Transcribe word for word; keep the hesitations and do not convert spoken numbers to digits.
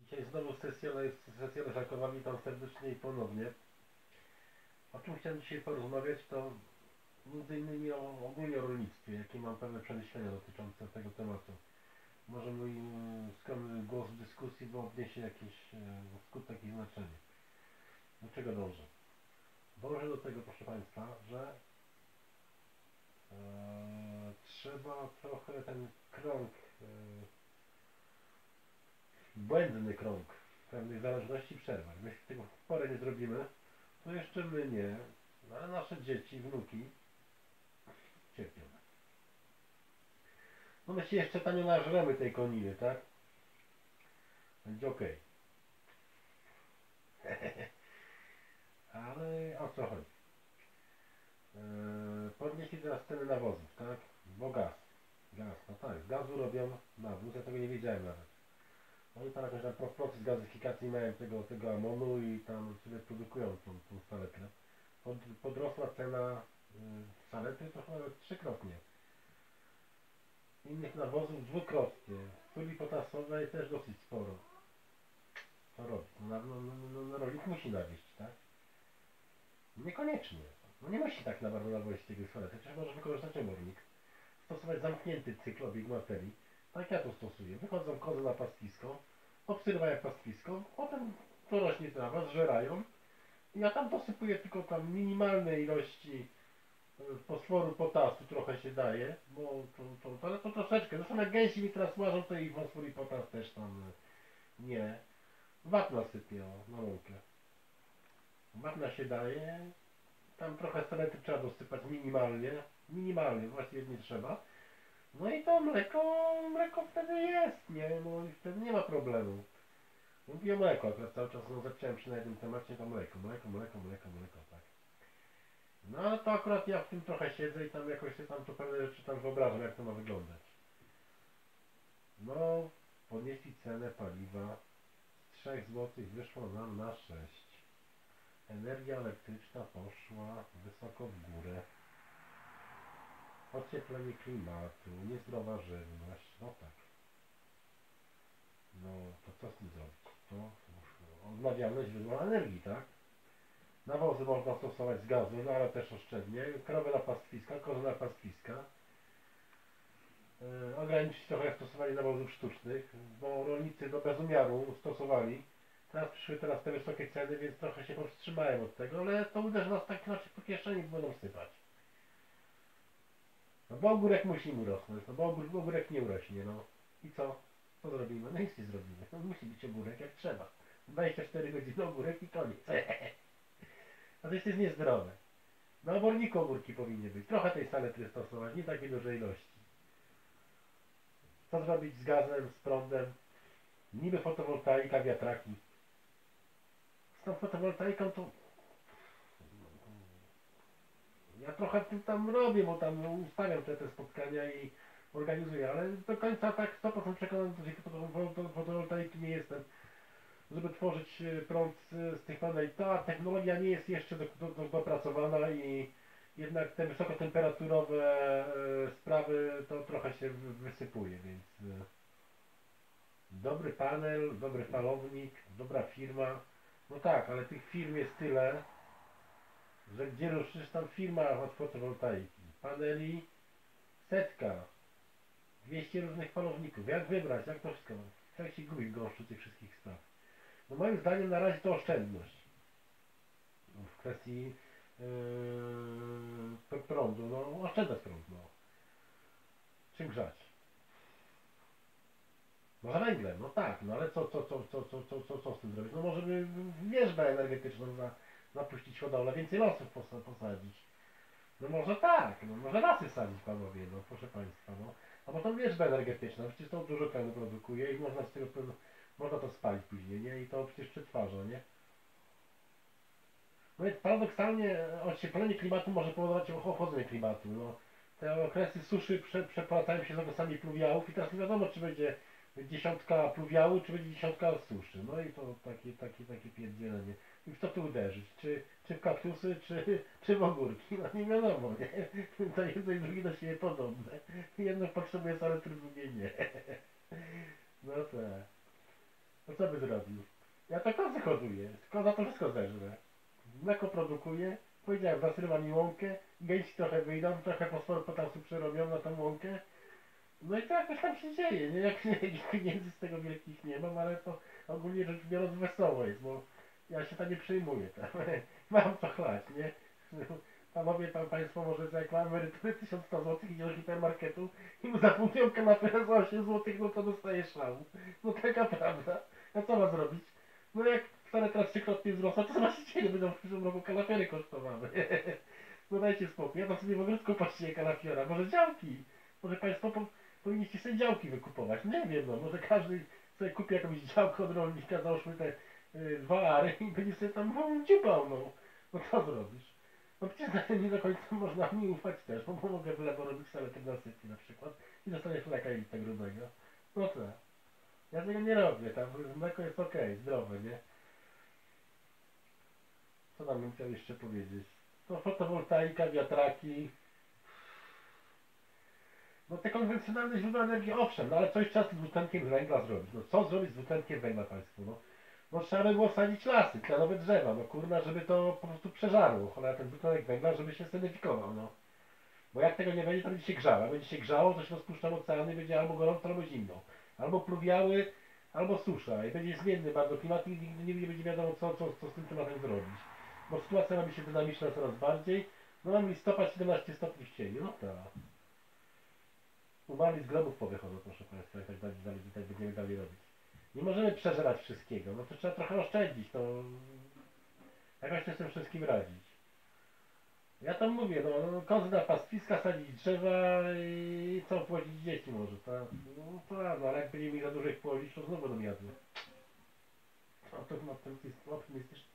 Dzisiaj znowu sesja, sesja leżakowa, witam serdecznie i ponownie. O czym chciałem dzisiaj porozmawiać, to między innymi o, ogólnie o rolnictwie, jakie mam pewne przemyślenia dotyczące tego tematu. Może mój mm, skromny głos w dyskusji, bo odniesie jakiś e, skutek i znaczenie. Do czego dążę? Dążę do tego, proszę Państwa, że e, trzeba trochę ten krąg, e, błędny krąg pewnych zależności przerwać. Jeśli tego w porę nie zrobimy, to jeszcze my nie, no ale nasze dzieci, wnuki cierpią. No my się jeszcze tanio nażremy tej koniny, tak? Będzie okej. Ale o co chodzi? Eee, podnieśli teraz ceny nawozów, tak? Bo gaz. Gaz, no tak, z gazu robią nawóz, ja tego nie wiedziałem nawet. Oni tam jakiś tam proces gazyfikacji mają tego, tego amonu i tam sobie produkują tą, tą saletrę. Pod, podrosła cena y, saletry to chyba nawet trzykrotnie. Innych nawozów dwukrotnie. Soli potasowej też dosyć sporo. Co robi? No, no, no, no, no rolnik musi nawieść, tak? Niekoniecznie. No nie musi tak na bardzo nawozić tego saletry. Przecież może wykorzystać obornik. Stosować zamknięty cykl obieg materii. Tak ja to stosuję. Wychodzą kozy na pastwisko, obsyrywają pastwisko, potem dorośnie trawa, zżerają. I ja tam dosypuję tylko tam minimalne ilości fosforu, potasu trochę się daje, bo to, to, to, ale to troszeczkę. Zresztą jak gęsi mi teraz łażą, to i fosfor i potas też tam nie. Wapna sypię na łąkę. Wapna się daje, tam trochę saletry trzeba dosypać minimalnie, minimalnie, właściwie nie trzeba. No i to mleko, mleko wtedy jest, nie? No i wtedy nie ma problemu. Mówię o mleko, akurat cały czas no, zacząłem przy na jednym temacie, to mleko, mleko, mleko, mleko, mleko, tak. No ale to akurat ja w tym trochę siedzę i tam jakoś się tam to pewne rzeczy tam wyobrażam, jak to ma wyglądać. No, podnieśli cenę paliwa z trzech złotych wyszło nam na sześć. Energia elektryczna poszła wysoko w górę. Ocieplenie klimatu, niezdrowa żywność, no tak. No to co z tym zrobić? To odnawialne źródła energii, tak? Nawozy można stosować z gazu, no ale też oszczędnie. Krowy na pastwiska, kozy na pastwiska. Yy, ograniczyć trochę stosowanie nawozów sztucznych, bo rolnicy do bez umiaru stosowali. Teraz przyszły teraz te wysokie ceny, więc trochę się powstrzymałem od tego, ale to uderzy nas tak inaczej po kieszeni, bo będą sypać. No bo ogórek musi mu rosnąć, no bo ogór, ogórek nie urośnie, no. I co? Co zrobimy? No nic nie zrobimy. No musi być ogórek jak trzeba. dwadzieścia cztery godziny ogórek i koniec. A to jest niezdrowe. Na oborniku ogórki powinny być. Trochę tej saletry stosować, nie takiej dużej ilości. Co zrobić z gazem, z prądem? Niby fotowoltaika, wiatraki. Z tą fotowoltaiką to... Ja trochę w tym tam robię, bo tam ustawiam te, te spotkania i organizuję, ale do końca tak sto procent przekonany, że tej fotowoltaiki nie jestem, żeby tworzyć prąd z tych paneli. Ta technologia nie jest jeszcze do, do, do, dopracowana i jednak te wysokotemperaturowe sprawy to trochę się wysypuje, więc dobry panel, dobry falownik, dobra firma. No tak, ale tych firm jest tyle, że gdzie ruszysz, tam firma od fotowoltaiki. Paneli setka, dwieście różnych falowników. Jak wybrać, jak to wszystko? Jak się gubi w gąszczu tych wszystkich spraw. No moim zdaniem na razie to oszczędność. W kwestii yy, prądu, no oszczędzać prąd, no. Czym grzać? Może węglem, no tak, no ale co, co, co, co, co, co, co, co z tym zrobić? No może by wieżbę energetyczną na, napuścić hodowlę, więcej lasów posadzić. No może tak, no może lasy sadzić panowie, no proszę państwa, no. A potem wieżba energetyczna, przecież to dużo tlenu produkuje i można z tego, można to spalić później, nie? I to przecież przetwarza, nie? No więc paradoksalnie ocieplenie klimatu może powodować ochłodzenie klimatu, no. Te okresy suszy prze, przepłacają się z okresami pluwiałów i teraz nie wiadomo, czy będzie dziesiątka pluwiału, czy będzie dziesiątka suszy. No i to takie, takie, takie pierdzielenie. I w co tu uderzyć? Czy, czy w kaktusy, czy, czy w ogórki? No nie wiadomo, nie? To jedno i drugie do siebie podobne. Jedno potrzebuje saletry, drugie nie. No tak. No co by zrobił? Ja to kozy hoduję, koza to wszystko zeżre. Mleko produkuje, powiedziałem, zasyła mi łąkę, gęsi trochę wyjdą, trochę fosforu potasu przerobią na tą łąkę. No i to jakoś tam się dzieje, nie? Jak jakichś pieniędzy z tego wielkich nie mam, ale to ogólnie rzecz biorąc wesoło jest, bo ja się tam nie przejmuję, tam. Mam to chlać, nie? Panowie, pan, państwo może za jak ma emeryturę tysiąc sto złotych idzie do hipermarketu i mu zapomniał kanapę za osiem złotych, no to dostaje szału. No taka prawda. A co ma zrobić? No jak wcale teraz trzykrotnie wzrosła, to zobaczycie, ile będą w przyszłym roku kalafery kosztowały. No dajcie spokój, ja tam sobie w ogródku patrzcie kalafiora, może działki. Może państwo po, powinniście sobie działki wykupować. Nie wiem, no może każdy sobie kupi jakąś działkę od rolnika, załóżmy te y, dwa ary i będzie sobie tam no, dziubał, no. No co zrobisz? No przecież na tym nie do końca można mi ufać też, bo mogę w lewo robić saletę na sypie na przykład i dostaniesz mleka i tak grubego. No co? Ja tego nie robię, tam mleko jest okej, zdrowe, nie? Co tam bym chciał jeszcze powiedzieć? No fotowoltaika, wiatraki. No te konwencjonalne źródła energii, owszem, no ale coś trzeba z dwutlenkiem węgla zrobić. No co zrobić z dwutlenkiem węgla państwu, no? No trzeba by było sadzić lasy, tlenowe drzewa, no kurna, żeby to po prostu przeżarło, cholera ten dwutlenek węgla, żeby się sedyfikował, no. Bo jak tego nie będzie, to będzie się grzało. Jak będzie się grzało, to się rozpuszczą oceany i będzie albo gorąco, albo zimno. Albo pluwiały, albo susza. I będzie zmienny bardzo klimat i nigdy nie będzie wiadomo, co, co, co z tym tematem zrobić. Bo sytuacja robi się dynamiczna coraz bardziej. No mamy listopad siedemnaście stopni w cieniu, no tak. Umarli z globów powychodzą, proszę Państwa, i tak dalej, dalej, i tak będziemy dalej robić. Nie możemy przeżerać wszystkiego, no to trzeba trochę oszczędzić, to jakoś się z tym wszystkim radzić. Ja tam mówię, no, no kozy na pastwiska, sadzić drzewa i co, płodzić dzieci może, tak? No tak, no ale jak będziemy mi za dużo ich płodzić, to znowu będą jadły. No to optymistyczny